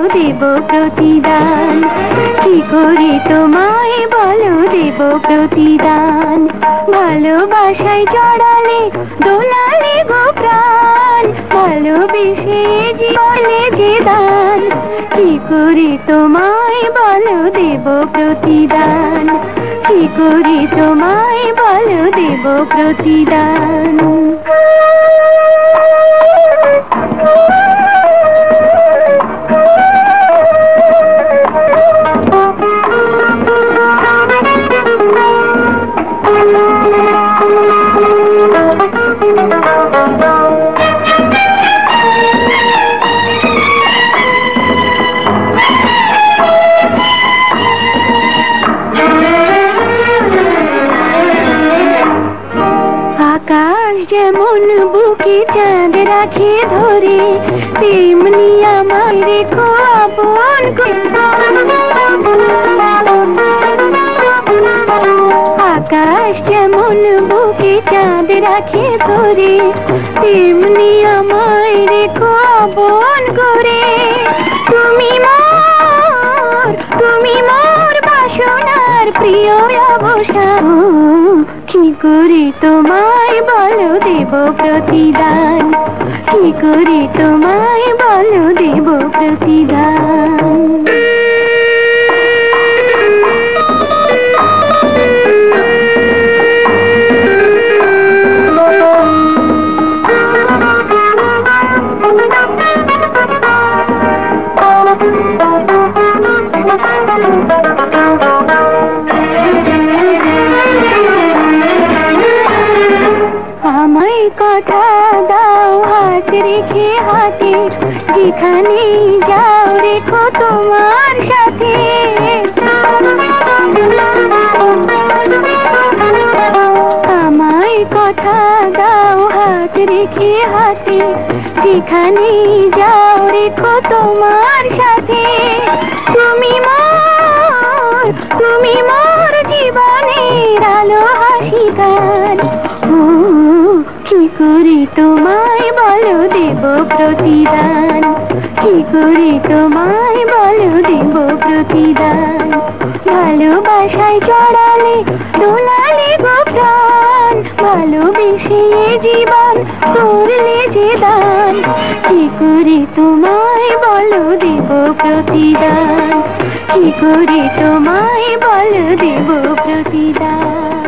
দেব প্রতিদান, কি করে তোমায় বলো দেব প্রতিদান। ভালোবাসায় জড়ালে দোলালে গো প্রাণ, ভালোবেসে জীবনে যে দান, কি করে তোমায় বলো দেব প্রতিদান, কি করে তোমায় বলো দেব প্রতিদান। আকাশ যেমন বুকে চাঁদ রাখে ধরে, তেমনি আমায় রেখো আপন আকাশ যেমন বুকে চাঁদ রাখে ধরে, তেমনি আমায় রেখো আপন করে। তুমি মোর বাসনার প্রিয় অবসান, কি করে তোমায় বলো দেব প্রতিদান, কি করে তোমায় বলো দেব প্রতিদান। আমায় কথা দাও হাত রেখে হাতে, যেখানে যাও রেখো তোমার সাথে। আমায় কথা দাও হাত রেখে হাতে, যেখানে যাও রেখো তোমার সাথে। তুমি মোর জীবনের আলো হাসি গান, কি করে তোমায় বলো দেব প্রতিদান, কি করে তোমায় বলো দেব প্রতিদান। ভালোবাসায় জড়ালে দোলালে গো প্রাণ, ভালোবেসে জীবন করলে যে দান, কি করে তোমায় বলো দেব প্রতিদান, কি করে তোমায় বলো দেব প্রতিদান।